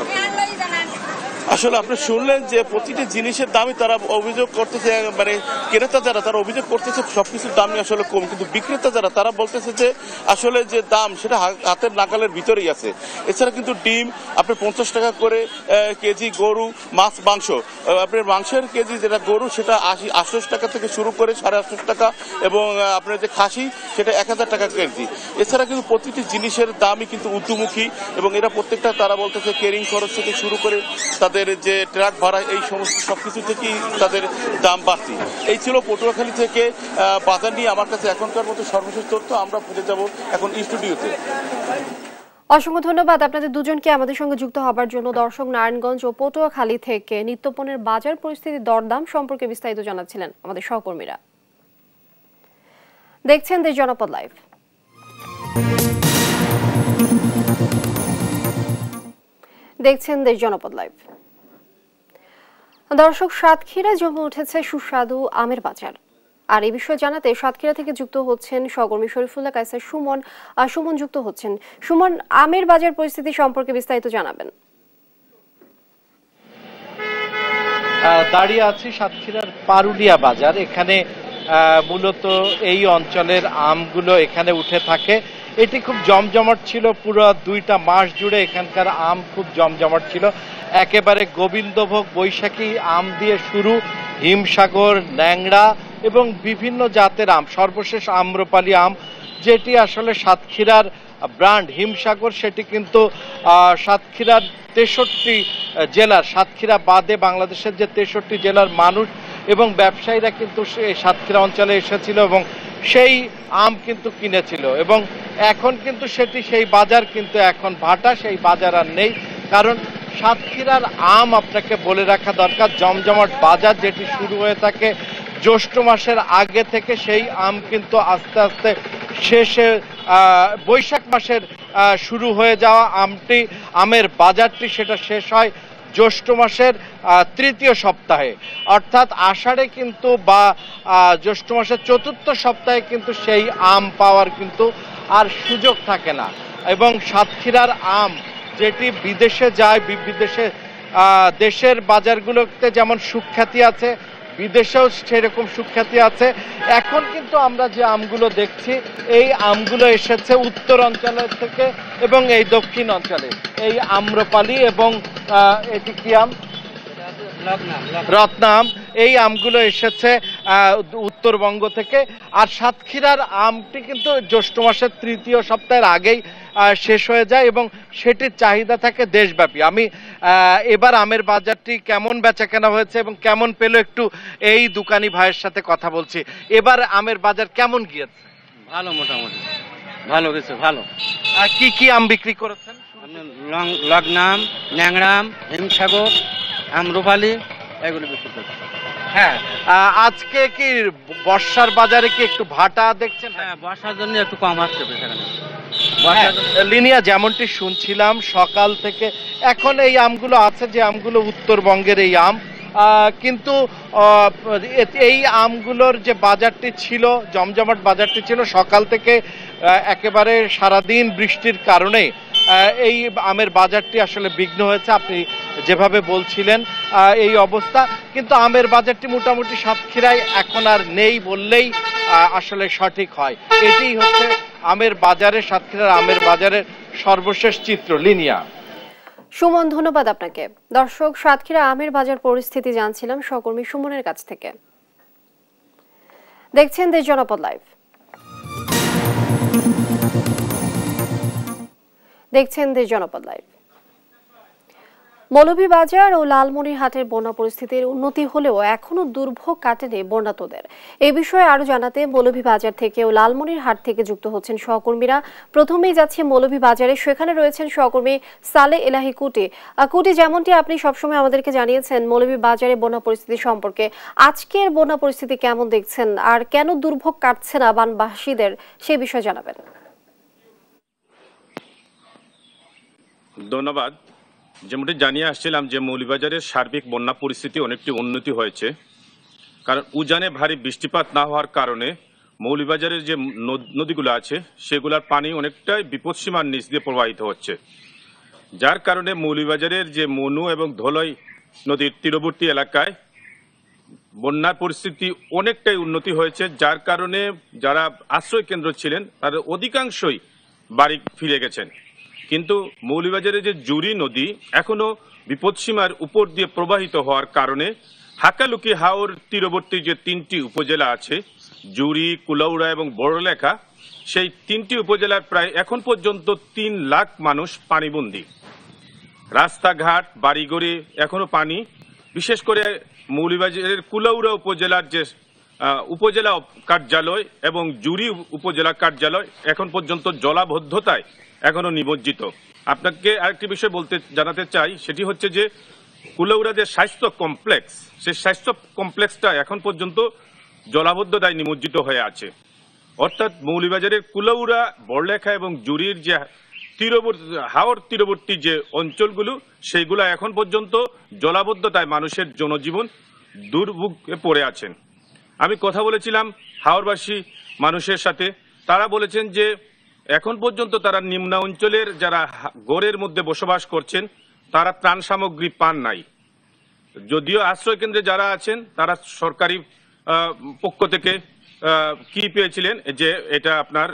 আসলে আপনি শুনলেন যে প্রতিটি জিনিসের দামই তারা অভিযোগ করতেছে, ক্রেতা যারা তারা অভিযোগ করতেছে সবকিছুর দামই আসলে কম, কিন্তু বিক্রেতা যারা তারা বলতেছে যে আসলে যে দাম সেটা হাতের নাগালের ভিতরেই আছে। এছাড়া কিন্তু ডিম আপনার 50 টাকা করে কেজি, গরু, মাছ, মাংস আপনার মাংসের কেজি যেটা গরু সেটা 88 টাকা থেকে শুরু করে 850 টাকা, এবং আপনার যে খাসি সেটা 1000 টাকা কেজি। এছাড়া কিন্তু প্রতিটি জিনিসের দামই কিন্তু ঊর্ধ্বমুখী, এবং এরা প্রত্যেকটা তারা বলতেছে ক্যারিং খরচ থেকে শুরু করে তাদের যে ট্রাক ভাড়া এই সমস্ত সবকিছু থেকেই তাদের দাম বাড়তি। এই ছিল পটুয়াখালী থেকে বাজার নিয়ে আমার কাছে এখনকার মতো সর্বশেষ তথ্য। আমরা ফিরে যাব এখন স্টুডিওতে। অসংখ্য ধন্যবাদ আপনাদের দুজনকে আমাদের সঙ্গে যুক্ত হবার জন্য। দর্শক, নারায়ণগঞ্জ ও পটুয়াখালী থেকে নিত্যপণ্যের বাজার পরিস্থিতি, দরদাম সম্পর্কে বিস্তারিত জানাচ্ছিলেন আমাদের সহকর্মীরা। দেখছেন দেশ জনপদ লাইভ। দেখছেন দেশ জনপদ লাইভ। দর্শক, সাতক্ষীরা জমে উঠেছে সুস্বাদু আমের বাজার। আর এই বিষয়ে জানাতে সাতক্ষীরা থেকে যুক্ত হচ্ছেন সহকর্মী শরীফুল্লাহ কায়সার সুমন। সুমন যুক্ত হচ্ছেন। সুমন, আমের বাজার পরিস্থিতি সম্পর্কে বিস্তারিত জানাবেন। দাঁড়িয়ে আছি সাতক্ষীরার পারুলিয়া বাজার। এখানে মূলত এই অঞ্চলের আমগুলো এখানে উঠে থাকে। এটি খুব জমজমাট ছিল, পুরো 2টা মাস জুড়ে এখানকার আম খুব জমজমাট ছিল। একেবারে গোবিন্দভোগ বৈশাখী আম দিয়ে শুরু, হিমসাগর, ন্যাংড়া এবং বিভিন্ন জাতের আম, সর্বশেষ আম্রপালি আম যেটি আসলে সাতক্ষীরার ব্র্যান্ড হিমসাগর, সেটি কিন্তু সাতক্ষীরার 63 জেলার, সাতক্ষীরা বাদে বাংলাদেশের যে 63 জেলার মানুষ এবং ব্যবসায়ীরা কিন্তু সাতক্ষীরা অঞ্চলে এসেছিল এবং সেই আম কিন্তু কিনেছিল। এবং এখন কিন্তু সেই বাজার কিন্তু এখন ভাটা, সেই বাজার আর নেই। কারণ সাতক্ষীরার আম আপনাকে বলে রাখা দরকার, জমজমাট বাজার যেটি শুরু হয়ে থাকে জ্যৈষ্ঠ মাসের আগে থেকে, সেই আম কিন্তু আস্তে আস্তে শেষে বৈশাখ মাসের শুরু হয়ে যাওয়া আমের বাজারটি সেটা শেষ হয় জ্যৈষ্ঠ মাসের 3য় সপ্তাহে, অর্থাৎ আষাঢ়ে কিন্তু বা জ্যৈষ্ঠ মাসের 4র্থ সপ্তাহে কিন্তু সেই আম পাওয়ার কিন্তু আর সুযোগ থাকে না। এবং সাতক্ষীরার আম যেটি বিদেশে যায়, বিদেশে দেশের বাজারগুলোতে যেমন সুখ্যাতি আছে, বিদেশেও সেরকম সুখ্যাতি আছে। এখন কিন্তু আমরা যে আমগুলো দেখছি এই আমগুলো এসেছে উত্তর অঞ্চলের থেকে এবং এই দক্ষিণ অঞ্চলে। এই আম্রপালি এবং এটি কি আম, রত্না আম, এই আমগুলো এসেছে উত্তরবঙ্গ থেকে। আর সাতক্ষীরার আমটি কিন্তু জ্যৈষ্ঠ মাসের 3য় সপ্তাহের আগেই শেষ হয়ে যায় এবং সেটির চাহিদা থাকে দেশব্যাপী। আমি এবার আমের বাজারটি কেমন বেচা কেনা হয়েছে এবং কেমন পেল একটু এই দোকানি ভাইয়ের সাথে কথা বলছি। এবার আমের বাজার কেমন গিয়েছে? ভালো, মোটামুটি ভালো গেছে, ভালো। কি কি আম বিক্রি করেছেন? লগ্নাম, ন্যাংরাম, হিমসাগর, আম্রপালি এগুলো বিক্রি করছে। হ্যাঁ, আজকে কি বর্ষার বাজারে কি একটু ভাটা দেখছেন? হ্যাঁ, বর্ষার জন্য একটু কম আসছে সেখানে। লিনিয়া, যেমনটি শুনছিলাম সকাল থেকে এখন এই আমগুলো আছে, যে আমগুলো উত্তরবঙ্গের এই আম, কিন্তু এই আমগুলোর যে বাজারটি ছিল, জমজমাট বাজারটি ছিল, সকাল থেকে একেবারে সারাদিন বৃষ্টির কারণে এই আমের বাজারটি আসলে বিঘ্ন হয়েছে। আপনি যেভাবে বলছিলেন এই অবস্থা, কিন্তু আমের বাজারটি মোটামুটি সাতক্ষীরায় এখন আর নেই বললেই আসলে সঠিক হয়। এটি হচ্ছে আমের বাজারে, সাতক্ষীরার আমের বাজারের সর্বশেষ চিত্র। লিনিয়া। সুমন, ধন্যবাদ আপনাকে। দর্শক, সাতক্ষীরা আমের বাজার পরিস্থিতি জানছিলাম সহকর্মী সুমনের কাছ থেকে। দেখছেন দেশ জনপদ লাইভ। মৌলভীবাজার ও লালমনিরহাটের বন্যা পরিস্থিতির উন্নতি হলেও এখনো দুর্ভোগ কাটেনি বন্যাতদের। এই বিষয়ে আরো জানাতে মৌলভীবাজার থেকে ও লালমনিরহাট থেকে যুক্ত হচ্ছেন সহকর্মীরা। প্রথমেই যাচ্ছি মৌলভীবাজারে, সেখানে রয়েছেন সহকর্মী সালে এলাহি কুটি। কুটি, যেমনটি আপনি সবসময় আমাদেরকে জানিয়েছেন মৌলভীবাজারে বন্যা পরিস্থিতি সম্পর্কে, আজকের বন্যা পরিস্থিতি কেমন দেখছেন আর কেন দুর্ভোগ কাটছে না বানবাসীদের, সে বিষয়ে জানাবেন। ধন্যবাদ। যেমনটি জানিয়ে আসছিলাম যে মৌলভীবাজারের সার্বিক বন্যা পরিস্থিতি অনেকটি উন্নতি হয়েছে, কারণ উজানে ভারী বৃষ্টিপাত না হওয়ার কারণে মৌলভীবাজারের যে নদীগুলো আছে সেগুলোর পানি অনেকটাই বিপদসীমার নিচ দিয়ে প্রবাহিত হচ্ছে, যার কারণে মৌলভীবাজারের যে মনু এবং ধলই নদীর তীরবর্তী এলাকায় বন্যার পরিস্থিতি অনেকটাই উন্নতি হয়েছে, যার কারণে যারা আশ্রয় কেন্দ্র ছিলেন তাদের অধিকাংশই বাড়ি ফিরে গেছেন। কিন্তু মৌলভীবাজারের যে জুরি নদী এখনো বিপদসীমার উপর দিয়ে প্রবাহিত হওয়ার কারণে হাকালুকি হাওর তীরবর্তী যে 3টি উপজেলা আছে, জুরি, কুলাউড়া এবং বড়লেখা, সেই 3টি উপজেলার প্রায় এখন পর্যন্ত 3 লাখ মানুষ পানিবন্দী। রাস্তাঘাট, বাড়িঘরে এখনো পানি। বিশেষ করে মৌলভীবাজারের কুলাউড়া উপজেলার যে উপজেলা কার্যালয় এবং জুরি উপজেলা কার্যালয় এখন পর্যন্ত জলাবদ্ধতায় এখনো নিমজ্জিত। আপনাকে আরেকটি বিষয় জানাতে চাই, সেটি হচ্ছে যে কুলাউড়া যে স্বাস্থ্য কমপ্লেক্স, সেই স্বাস্থ্য কমপ্লেক্সটা এখন পর্যন্ত জলাবদ্ধতায় নিমজ্জিত হয়ে আছে। অর্থাৎ মৌলভীবাজারের কুলাউড়া, বড়লেখা এবং জুরির যে হাওর তীরবর্তী যে অঞ্চলগুলো, সেইগুলো এখন পর্যন্ত জলাবদ্ধতায় মানুষের জনজীবন দুর্ভোগে পড়ে আছেন। আমি কথা বলেছিলাম হাওরবাসী মানুষের সাথে, তারা বলেছেন যে এখন পর্যন্ত তারা নিম্ন অঞ্চলের যারা গড়ের মধ্যে বসবাস করছেন তারা ত্রাণ সামগ্রী পান নাই। যদিও আশ্রয় কেন্দ্রে যারা আছেন তারা সরকারি পক্ষ থেকে কি পেয়েছিলেন, যে এটা আপনার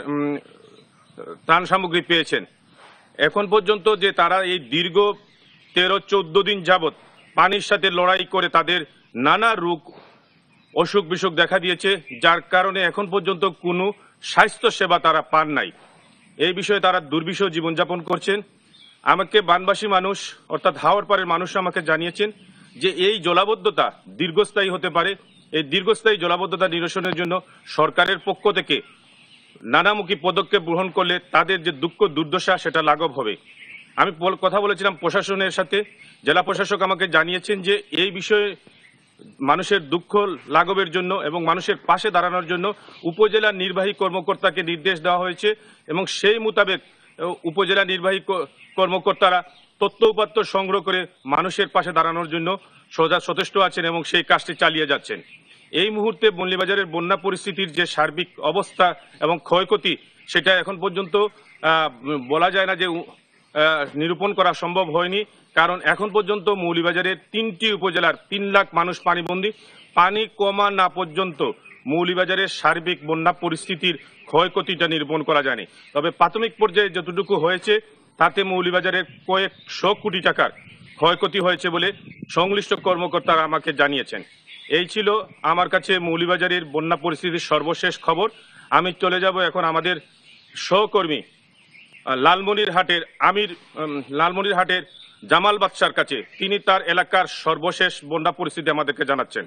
ত্রাণ সামগ্রী পেয়েছেন। এখন পর্যন্ত যে তারা এই দীর্ঘ 13-14 দিন যাবৎ পানির সাথে লড়াই করে তাদের নানা রোগ অসুখ বিসুখ দেখা দিয়েছে, যার কারণে এখন পর্যন্ত কোনো স্বাস্থ্য সেবা তারা পান নাই। এই বিষয়ে তারা দুর্বিষহ জীবনযাপন করছেন। আমাকে বানবাসী মানুষ অর্থাৎ হাওর পাড়ের মানুষ আমাকে জানিয়েছেন যে এই জলাবদ্ধতা দীর্ঘস্থায়ী হতে পারে। এই দীর্ঘস্থায়ী জলাবদ্ধতা নিরসনের জন্য সরকারের পক্ষ থেকে নানামুখী পদক্ষেপ গ্রহণ করলে তাদের যে দুঃখ দুর্দশা সেটা লাঘব হবে। আমি কথা বলেছিলাম প্রশাসনের সাথে, জেলা প্রশাসক আমাকে জানিয়েছেন যে এই বিষয়ে মানুষের দুঃখ লাঘবের জন্য এবং মানুষের পাশে দাঁড়ানোর জন্য উপজেলা নির্বাহী কর্মকর্তাকে নির্দেশ দেওয়া হয়েছে এবং সেই মোতাবেক উপজেলা নির্বাহী কর্মকর্তারা তথ্য উপাত্ত সংগ্রহ করে মানুষের পাশে দাঁড়ানোর জন্য সচেষ্ট আছেন এবং সেই কাজটি চালিয়ে যাচ্ছেন। এই মুহূর্তে মৌলভীবাজারের বন্যা পরিস্থিতির যে সার্বিক অবস্থা এবং ক্ষয়ক্ষতি সেটা এখন পর্যন্ত বলা যায় না যে নিরূপণ করা সম্ভব হয়নি, কারণ এখন পর্যন্ত মৌলভীবাজারের 3টি উপজেলার 3 লাখ মানুষ পানিবন্দী। পানি কমা না পর্যন্ত মৌলভীবাজারের সার্বিক বন্যা পরিস্থিতির ক্ষয়ক্ষতিটা নিরূপণ করা যায়নি। তবে প্রাথমিক পর্যায়ে যতটুকু হয়েছে তাতে মৌলভীবাজারের কয়েকশো কোটি টাকার ক্ষয়ক্ষতি হয়েছে বলে সংশ্লিষ্ট কর্মকর্তারা আমাকে জানিয়েছেন। এই ছিল আমার কাছে মৌলভীবাজারের বন্যা পরিস্থিতির সর্বশেষ খবর। আমি চলে যাব এখন আমাদের সহকর্মী লালমনিরহাটের জামাল বাদশার কাছে। তিনি তার এলাকার সর্বশেষ বন্যা পরিস্থিতি আমাদেরকে জানাচ্ছেন।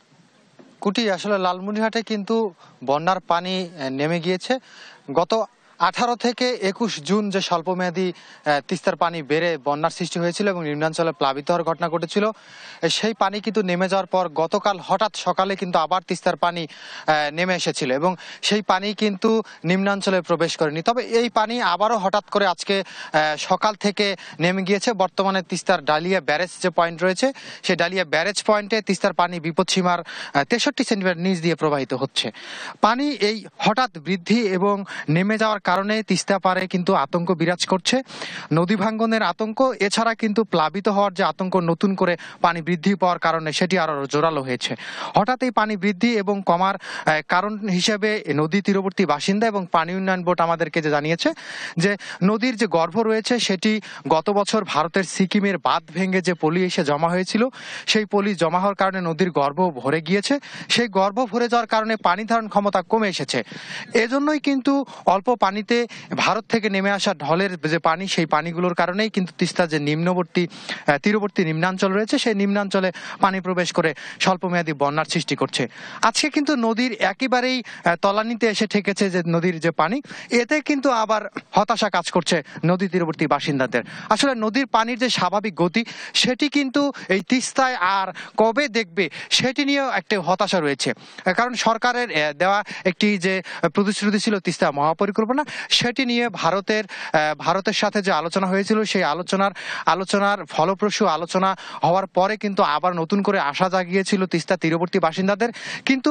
কুটি, আসলে লালমনিরহাটে কিন্তু বন্যার পানি নেমে গিয়েছে। গত 18 থেকে 21 জুন যে স্বল্পমেয়াদী তিস্তার পানি বেড়ে বন্যার সৃষ্টি হয়েছিল এবং নিম্নাঞ্চলে প্লাবিত হওয়ার ঘটনা ঘটেছিল, সেই পানি কিন্তু নেমে যাওয়ার পর গতকাল হঠাৎ সকালে কিন্তু আবার তিস্তার পানি নেমে এসেছিল এবং সেই পানি কিন্তু নিম্নাঞ্চলে প্রবেশ করেনি। তবে এই পানি আবারও হঠাৎ করে আজকে সকাল থেকে নেমে গিয়েছে। বর্তমানে তিস্তার ডালিয়া ব্যারেজ যে পয়েন্ট রয়েছে, সেই ডালিয়া ব্যারেজ পয়েন্টে তিস্তার পানি বিপদসীমার 63 সেন্টিমিটার নিচ দিয়ে প্রবাহিত হচ্ছে। পানি এই হঠাৎ বৃদ্ধি এবং নেমে যাওয়ার কারণে তিস্তা পারে কিন্তু আতঙ্ক বিরাজ করছে, নদী ভাঙ্গনের আতঙ্ক, এছাড়া কিন্তু প্লাবিত হওয়ার যে আতঙ্ক নতুন করে পানি বৃদ্ধি পাওয়ার কারণে সেটি আরো জোরালো হয়েছে। হঠাৎ এই পানি বৃদ্ধি এবং কমার কারণ হিসেবে নদী তীরবর্তী বাসিন্দা এবং পানি উন্নয়ন বোর্ড আমাদেরকে যে জানিয়েছে যে নদীর যে গর্ভ রয়েছে সেটি গত বছর ভারতের সিকিমের বাঁধ ভেঙে যে পলি এসে জমা হয়েছিল, সেই পলি জমা হওয়ার কারণে নদীর গর্ভ ভরে গিয়েছে। সেই গর্ভ ভরে যাওয়ার কারণে পানি ধারণ ক্ষমতা কমে এসেছে। এজন্যই কিন্তু অল্প পানিতে ভারত থেকে নেমে আসা ঢলের যে পানি, সেই পানিগুলোর কারণেই কিন্তু তিস্তার যে তীরবর্তী নিম্নাঞ্চল রয়েছে, সেই নিম্নাঞ্চলে পানি প্রবেশ করে স্বল্পমেয়াদী বন্যার সৃষ্টি করছে। আজকে কিন্তু নদীর একেবারেই তলানিতে এসে ঠেকেছে যে নদীর যে পানি, এতে কিন্তু আবার হতাশা কাজ করছে নদী তীরবর্তী বাসিন্দাদের। আসলে নদীর পানির যে স্বাভাবিক গতি সেটি কিন্তু এই তিস্তায় আর কবে দেখবে সেটি নিয়েও একটা হতাশা রয়েছে। কারণ সরকারের দেওয়া একটি যে প্রতিশ্রুতি ছিল তিস্তা মহাপরিকল্পনা, সেটি নিয়ে ভারতের সাথে যে আলোচনা হয়েছিল, সেই আলোচনার ফলপ্রসূ আলোচনা হওয়ার পরে কিন্তু আবার নতুন করে আশা জাগিয়েছিল তিস্তা তীরবর্তী বাসিন্দাদের। কিন্তু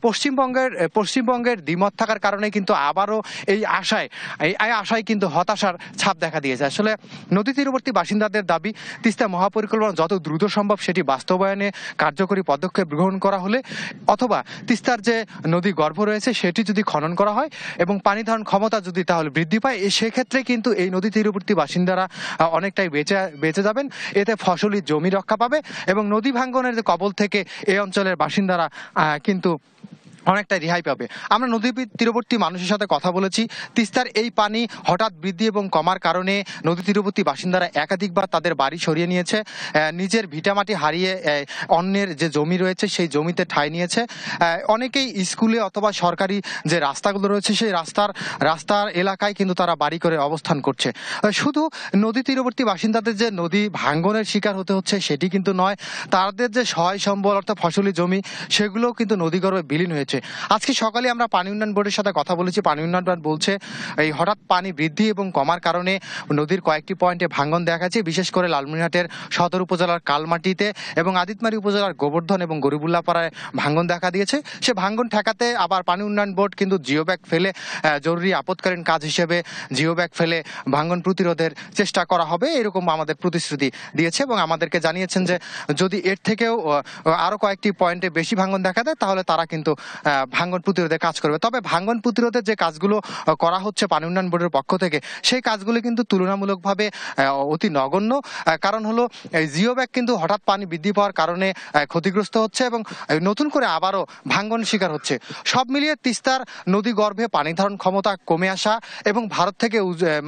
পশ্চিমবঙ্গের দ্বিমত থাকার কারণে কিন্তু আবারও এই আশায় কিন্তু হতাশার ছাপ দেখা দিয়েছে। আসলে নদী তীরবর্তী বাসিন্দাদের দাবি তিস্তা মহাপরিকল্পনা যত দ্রুত সম্ভব সেটি বাস্তবায়নে কার্যকরী পদক্ষেপ গ্রহণ করা হলে, অথবা তিস্তার যে নদী গর্ভ রয়েছে সেটি যদি খনন করা হয় এবং পানি ধারণ ক্ষমতা যদি তাহলে বৃদ্ধি পায়, সেক্ষেত্রে কিন্তু এই নদী তীরবর্তী বাসিন্দারা অনেকটাই বেঁচে যাবেন। এতে ফসলি জমি রক্ষা পাবে এবং নদী ভাঙ্গনের কবল থেকে এই অঞ্চলের বাসিন্দারা কিন্তু অনেকটা রেহাই পাবে। আমরা নদী তীরবর্তী মানুষের সাথে কথা বলেছি। তিস্তার এই পানি হঠাৎ বৃদ্ধি এবং কমার কারণে নদী তীরবর্তী বাসিন্দারা একাধিকবার তাদের বাড়ি সরিয়ে নিয়েছে, নিজের ভিটামাটি হারিয়ে অন্যের যে জমি রয়েছে সেই জমিতে ঠাঁই নিয়েছে। অনেকেই স্কুলে অথবা সরকারি যে রাস্তাগুলো রয়েছে সেই রাস্তার এলাকায় কিন্তু তারা বাড়ি করে অবস্থান করছে। শুধু নদী তীরবর্তী বাসিন্দাদের যে নদী ভাঙ্গনের শিকার হতে হচ্ছে সেটি কিন্তু নয়, তাদের যে সহায় সম্বল অর্থাৎ ফসলি জমি সেগুলোও কিন্তু নদীগর্ভে বিলীন হয়েছে। আজকে সকালে আমরা পানি উন্নয়ন বোর্ডের সাথে কথা বলেছি। পানি উন্নয়ন বোর্ড বলছে এই হঠাৎ পানি বৃদ্ধি এবং কমার কারণে নদীর কয়েকটি পয়েন্টে ভাঙ্গন দেখা যাচ্ছে, বিশেষ করে লালমনিরহাটের সদর উপজেলার কালমাটিতে এবং আদিতমারি উপজেলার গোবর্ধন এবং গরিবুল্লাপাড়ায় ভাঙ্গন দেখা দিয়েছে। সে ভাঙ্গন ঠেকাতে আবার পানি উন্নয়ন বোর্ড কিন্তু জিও ব্যাগ ফেলে জরুরি আপৎকালীন কাজ হিসেবে জিও ব্যাগ ফেলে ভাঙ্গন প্রতিরোধের চেষ্টা করা হবে, এরকম আমাদের প্রতিশ্রুতি দিয়েছে এবং আমাদেরকে জানিয়েছেন যে যদি এর থেকেও আরো কয়েকটি পয়েন্টে বেশি ভাঙ্গন দেখা দেয় তাহলে তারা কিন্তু ভাঙ্গন প্রতিরোধে কাজ করবে। তবে ভাঙ্গন প্রতিরোধের যে কাজগুলো করা হচ্ছে পানি উন্নয়ন বোর্ডের পক্ষ থেকে, সেই কাজগুলো কিন্তু তুলনামূলকভাবে অতি নগণ্য। কারণ হলো জিও ব্যাগ কিন্তু হঠাৎ পানি বৃদ্ধি পাওয়ার কারণে ক্ষতিগ্রস্ত হচ্ছে এবং নতুন করে আবারও ভাঙ্গন শিকার হচ্ছে। সব মিলিয়ে তিস্তার নদী গর্ভে পানি ধারণ ক্ষমতা কমে আসা এবং ভারত থেকে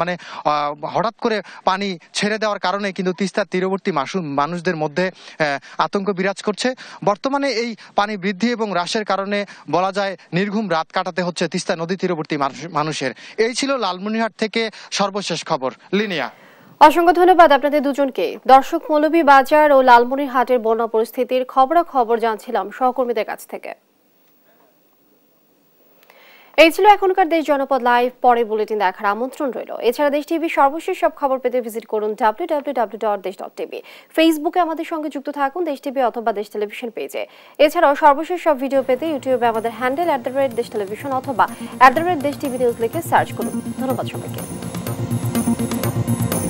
হঠাৎ করে পানি ছেড়ে দেওয়ার কারণে কিন্তু তিস্তার তীরবর্তী মানুষদের মধ্যে আতঙ্ক বিরাজ করছে। বর্তমানে এই পানি বৃদ্ধি এবং হ্রাসের কারণে বলা যায় নির্ঘুম রাত কাটাতে হচ্ছে তিস্তা নদী তীরবর্তী মানুষের। এই ছিল লালমনিরহাট থেকে সর্বশেষ খবর। লিনিয়া, অসংখ্য ধন্যবাদ আপনাদের দুজনকে। দর্শক, মৌলভীবাজার ও লালমনিরহাটের বন্যা পরিস্থিতির খবরাখবর জানছিলাম সহকর্মীদের কাছ থেকে। এই ছিল এখনকার দেশ জনপদ লাইভ। পরে বুলেটিন দেখার আমন্ত্রণ রইল। এছাড়া দেশ টিভি সর্বশেষ সব খবর পেতে ভিজিট করুন www.desh.tv। ফেসবুকে আমাদের সঙ্গে যুক্ত থাকুন দেশ টিভি অথবা দেশ টেলিভিশন পেজে। এছাড়াও সর্বশেষ সব ভিডিও পেতে ইউটিউবে আমাদের হ্যান্ডেল @desh television অথবা @desh tv নিউজ লিখে সার্চ করুন। ধন্যবাদ সবাইকে।